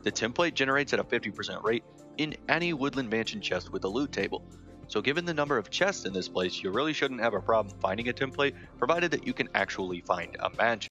The template generates at a 50% rate in any Woodland Mansion chest with a loot table. So given the number of chests in this place, you really shouldn't have a problem finding a template, provided that you can actually find a mansion.